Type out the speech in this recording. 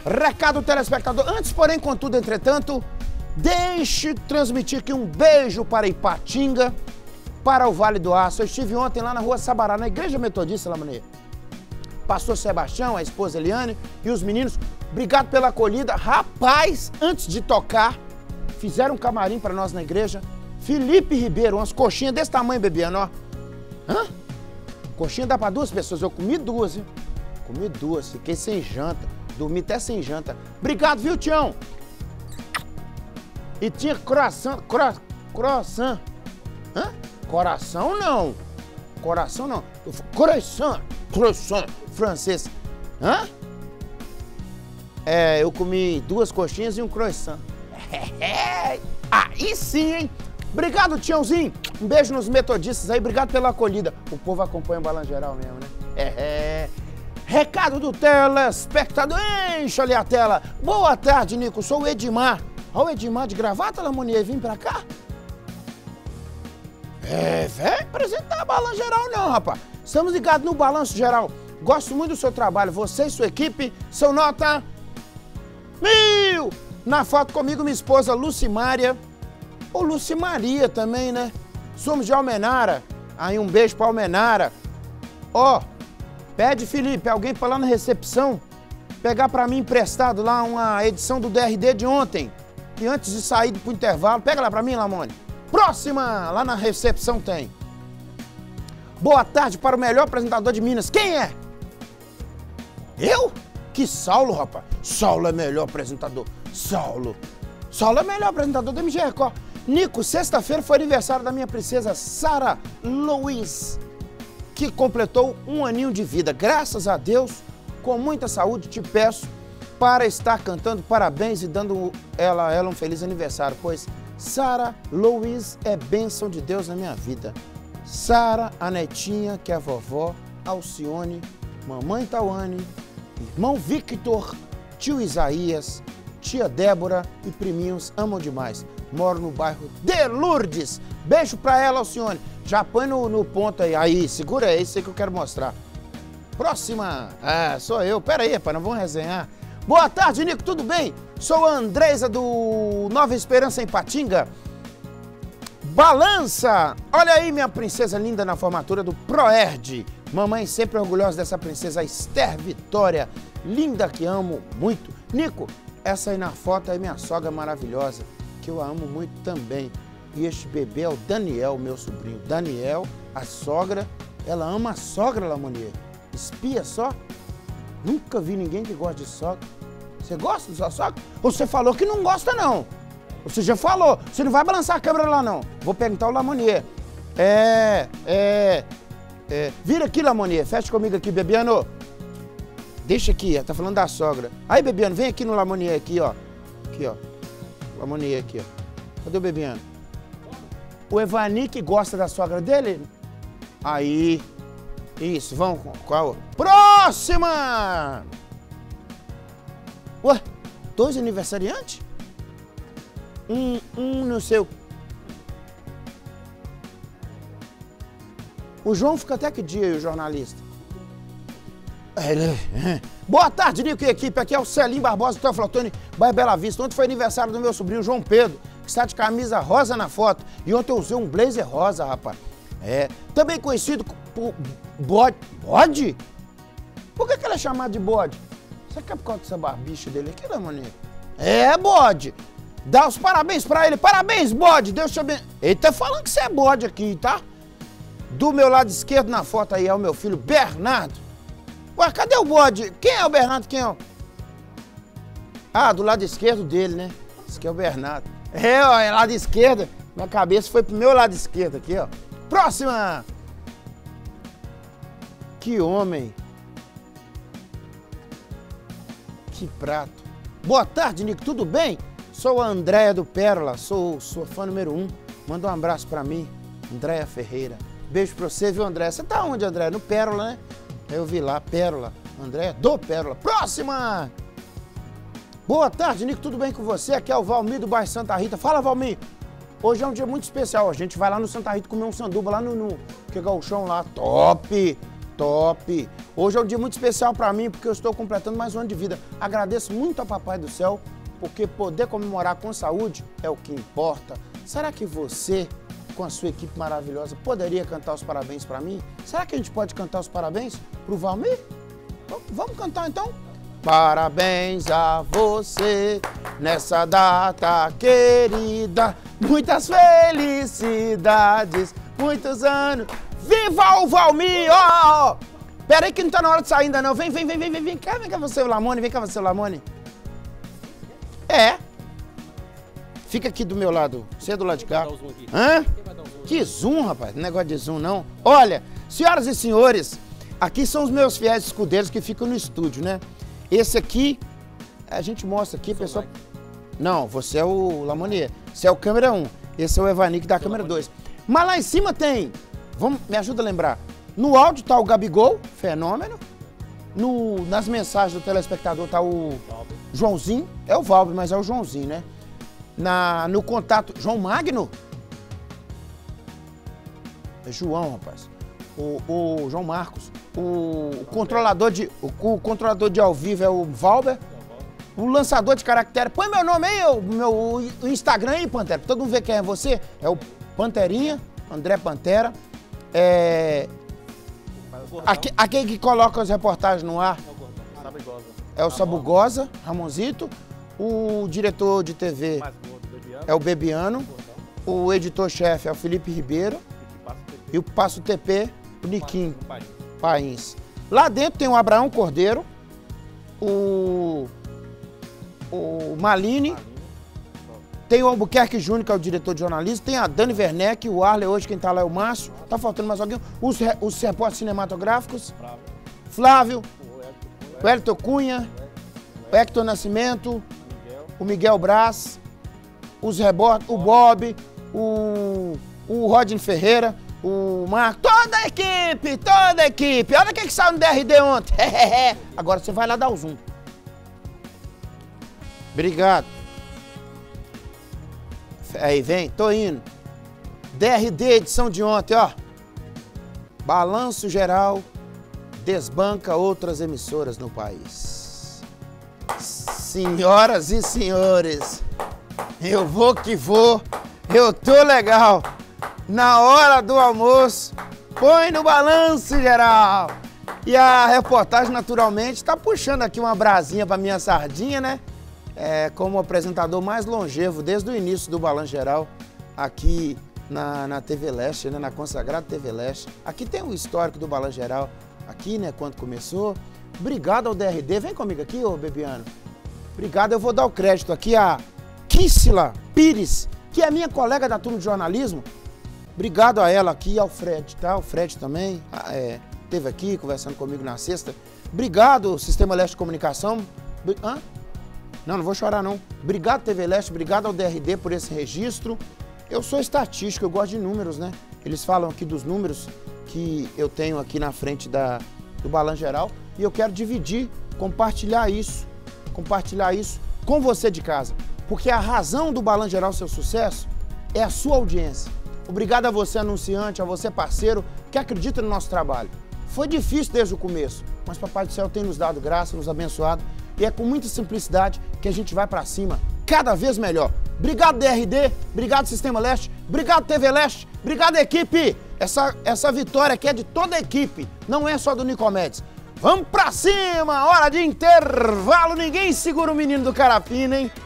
Recado telespectador. Antes, porém, contudo, entretanto, deixe transmitir aqui um beijo para Ipatinga, para o Vale do Aço. Eu estive ontem lá na Rua Sabará, na Igreja Metodista, lá, mané. Pastor Sebastião, a esposa Eliane e os meninos, obrigado pela acolhida. Rapaz, antes de tocar, fizeram um camarim para nós na igreja. Felipe Ribeiro, umas coxinhas desse tamanho, Bebiano, ó. Hã? Coxinha dá para 2 pessoas, eu comi 2, viu? Comi 2, fiquei sem janta, dormi até sem janta. Obrigado, viu, Tião? E tinha croissant, croissant. Hã? Coração não. Coração não. Croissant francês. Hã? É, eu comi 2 coxinhas e um croissant. Aí sim, hein? Obrigado, Tiãozinho. Um beijo nos metodistas aí. Obrigado pela acolhida. O povo acompanha o Balanço Geral mesmo, né? Recado do telespectador. Encha ali a tela. Boa tarde, Nico. Sou o Edmar. Olha o Edmar de gravata, Lamonier. Vim pra cá. Vem apresentar Balanço Geral não, rapaz. Estamos ligados no Balanço Geral. Gosto muito do seu trabalho. Você e sua equipe são nota 1000. Na foto comigo, minha esposa Lucimária. Ou Lucimaria também, né? Somos de Almenara. Aí um beijo pra Almenara. Ó, pede, Felipe, alguém pra lá na recepção pegar pra mim emprestado lá uma edição do DRD de ontem. E antes de sair pro intervalo, pega lá pra mim, Lamone. Próxima! Lá na recepção tem. Boa tarde para o melhor apresentador de Minas. Quem é? Eu? Que Saulo, rapaz. Saulo é melhor apresentador. Saulo é melhor apresentador da MG Record. Nico, sexta-feira foi aniversário da minha princesa Sara Louise, que completou 1 aninho de vida. Graças a Deus, com muita saúde, te peço para estar cantando parabéns e dando ela um feliz aniversário, pois Sara Louise é bênção de Deus na minha vida. Sara, a netinha, que é a vovó, Alcione, mamãe Tawane, irmão Victor, tio Isaías, tia Débora e priminhos amam demais. Moro no bairro de Lourdes. Beijo pra ela, Alcione. Já põe no ponto aí. Aí, segura aí, isso aí que eu quero mostrar. Próxima. Sou eu. Pera aí, rapaz, nós vamos resenhar. Boa tarde, Nico, tudo bem? Sou a Andresa do Nova Esperança em Ipatinga. Balança! Olha aí minha princesa linda na formatura do Proerd. Mamãe sempre orgulhosa dessa princesa Esther Vitória. Linda que amo muito. Nico, essa aí na foto é minha sogra maravilhosa, que eu a amo muito também. E este bebê é o Daniel, meu sobrinho. Daniel, a sogra, ela ama a sogra, Lamonier. Espia só. Nunca vi ninguém que gosta de sogra. Você gosta da sua sogra? Ou você falou que não gosta, não? Você já falou. Você não vai balançar a câmera lá, não. Vou perguntar ao Lamonier. Vira aqui, Lamonier. Fecha comigo aqui, Bebiano. Deixa aqui, tá falando da sogra. Aí, Bebiano, vem aqui no Lamonier, aqui, ó. Aqui, ó. Lamonier aqui, ó. Cadê o Bebiano? O Evani que gosta da sogra dele? Aí. Isso, vamos com a outra. Próxima! Ué, 2 aniversariantes? Um no seu. O João fica até que dia aí, o jornalista? Boa tarde, Nico e equipe. Aqui é o Celim Barbosa do Teoflotone, bairro Bela Vista. Ontem foi aniversário do meu sobrinho João Pedro, que está de camisa rosa na foto. E ontem eu usei um blazer rosa, rapaz. Também conhecido por bode. Bode? Por que ele é chamado de bode? Será que é por causa dessa barbicha dele aqui, né, maninho? Bode. Dá os parabéns pra ele. Parabéns, bode. Deus te abençoe. Ele tá falando que você é bode aqui, tá? Do meu lado esquerdo na foto aí é o meu filho Bernardo. Ué, cadê o bode? Quem é o Bernardo? Quem é? Do lado esquerdo dele, né? Esse aqui é o Bernardo. É lado esquerdo. Minha cabeça foi pro meu lado esquerdo aqui, ó. Próxima! Que homem. Que prato. Boa tarde, Nico. Tudo bem? Sou a Andréia do Pérola. Sou sua fã número 1. Manda um abraço pra mim. Andréia Ferreira. Beijo pra você, viu, Andréia? Você tá onde, Andréia? No Pérola, né? Eu vi lá, Pérola. Andréia do Pérola. Próxima! Boa tarde, Nico. Tudo bem com você? Aqui é o Valmir do bairro Santa Rita. Fala, Valmir. Hoje é um dia muito especial. A gente vai lá no Santa Rita comer um sanduba lá no que é o chão lá. Top! top. Hoje é um dia muito especial para mim, porque eu estou completando mais um ano de vida. Agradeço muito ao Papai do Céu, porque poder comemorar com saúde é o que importa. Será que você, com a sua equipe maravilhosa, poderia cantar os parabéns para mim? Será que a gente pode cantar os parabéns pro Valmir? Vamos cantar então? Parabéns a você nessa data querida, muitas felicidades, muitos anos. Viva o Valmir! Ó! Pera aí que não tá na hora de sair ainda não. Vem cá você, o Lamone, vem cá você, o Lamone. É. Fica aqui do meu lado, você é do lado de cá. Hã? Que zoom, rapaz, não é negócio de zoom não. Olha, senhoras e senhores, aqui são os meus fiéis escudeiros que ficam no estúdio, né? Esse aqui, a gente mostra aqui, pessoal. Não, você é o Lamonier. Você é o câmera 1. Esse é o Evanique da câmera 2. Mas lá em cima tem, me ajuda a lembrar. No áudio tá o Gabigol, fenômeno. Nas mensagens do telespectador tá o Joãozinho. É o Valber, mas é o Joãozinho, né? No contato, João Magno? É João, rapaz. O João Marcos. O controlador de ao vivo é o Valber. O lançador de caractere. Põe meu nome aí, o Instagram aí, Pantera, pra todo mundo ver quem é você. É o Panterinha, André Pantera. Aquele que coloca as reportagens no ar. É o Sabugosa, Ramonzito. O diretor de TV é o Bebiano. O editor-chefe é o Felipe Ribeiro. E o Passo TP, o Niquinho Pains. Lá dentro tem o Abraão Cordeiro, o Malini, tem o Albuquerque Júnior, que é o diretor de jornalismo, tem a Dani Werneck, o Arley, hoje quem tá lá é o Márcio, tá faltando mais alguém, os repórteres cinematográficos, Flávio, o Hélito Cunha, o Hector Nascimento, o Miguel Braz, os repórteres, o Bob, o Rodney Ferreira, o Marco, toda a equipe. Olha o que saiu no DRD ontem. Agora você vai lá dar o zoom. Obrigado. Aí, vem, tô indo. DRD, edição de ontem, ó. Balanço geral desbanca outras emissoras no país. Senhoras e senhores, eu vou que vou, eu tô legal. Na hora do almoço, põe no balanço geral. E a reportagem, naturalmente, está puxando aqui uma brasinha para minha sardinha, né? Como apresentador mais longevo desde o início do Balanço Geral, aqui na TV Leste, né? Na consagrada TV Leste. Aqui tem o histórico do Balanço Geral, aqui, né? Quando começou. Obrigado ao DRD. Vem comigo aqui, ô Bebiano. Obrigado, eu vou dar o crédito aqui a Kissila Pires, que é minha colega da turma de jornalismo. Obrigado a ela aqui, ao Fred, tá? O Fred também esteve aqui conversando comigo na sexta. Obrigado, Sistema Leste de Comunicação. Não vou chorar não. Obrigado, TV Leste, obrigado ao DRD por esse registro. Eu sou estatístico, eu gosto de números, né? Eles falam aqui dos números que eu tenho aqui na frente do Balanço Geral. E eu quero dividir, compartilhar isso com você de casa. Porque a razão do Balanço Geral seu sucesso é a sua audiência. Obrigado a você, anunciante, a você, parceiro, que acredita no nosso trabalho. Foi difícil desde o começo, mas Papai do Céu tem nos dado graça, nos abençoado, e é com muita simplicidade que a gente vai para cima, cada vez melhor. Obrigado, DRD, obrigado, Sistema Leste, obrigado, TV Leste, obrigado, equipe. Essa vitória aqui é de toda a equipe, não é só do Nicomedes. Vamos pra cima, hora de intervalo, ninguém segura o menino do Carapina, hein?